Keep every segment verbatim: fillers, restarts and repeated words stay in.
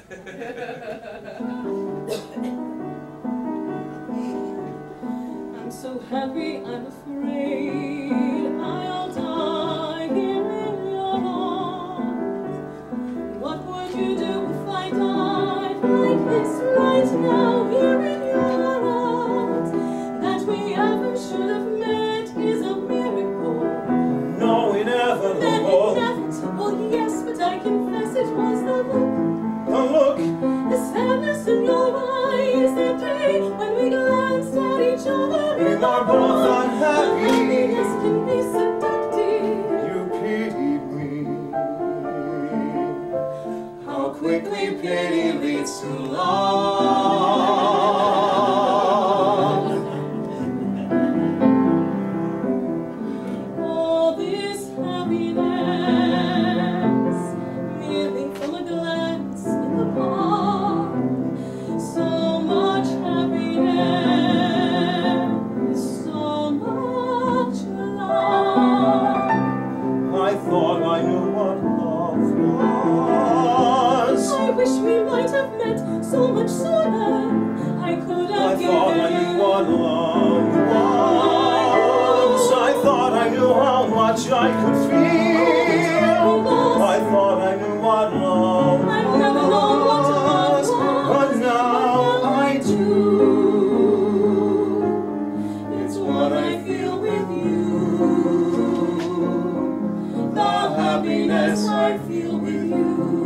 I'm so happy, I'm afraid I'll die here in your arms. What would you do if I died like this right now here in your arms? That we ever should have met is a miracle. No, inevitable. Inevitable, yes, but I confess it was the look. The look. The sadness in your eyes that day when we glanced at each other. We were both unhappy. Happiness can be seductive. You pitied me. How quickly pity leads to love. All this happiness, merely from a glance in the park. So much happiness, so much love. I thought I knew what love was. I wish we might have met so much sooner. I could have I thought I knew what love was. I thought I knew how much I could feel. I thought I knew what love was. I've never known what love was. But now I do. It's what I feel with you. The happiness I feel with you.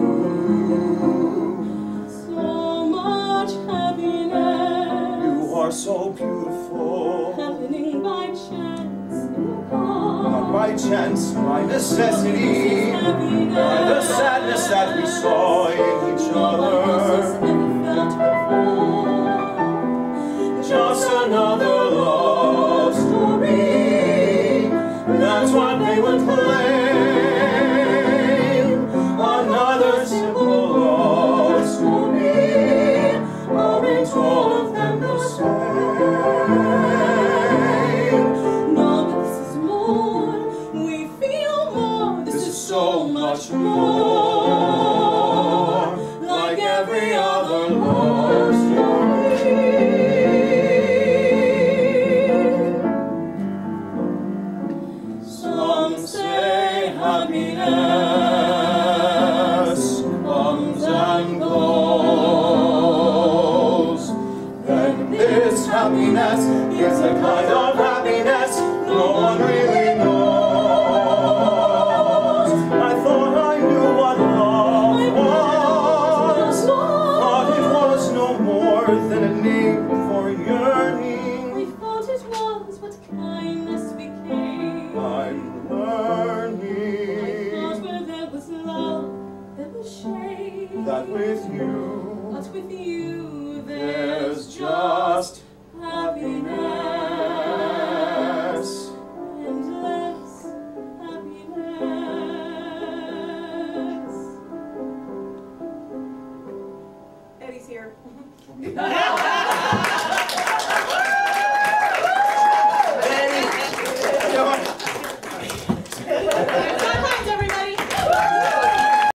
So much happiness. You are so beautiful. Happening by chance in the car. Not by chance, by necessity. By the sadness that we saw in each other. Just another love story. That's what they would claim. Another simple love story. Aren't all of them the same? No, but this is more. We feel more. This, This is is so much more like every other love story. Some say happiness comes and goes. Then this happiness is a kind of happiness no one really knows. I thought I knew what love was. Thought it was no more than a name for yearning. We thought it was what kindness became. I'm I learning thought where there was love, there was shame. that with you But with you, there's just happiness. Endless happiness. Eddie's here.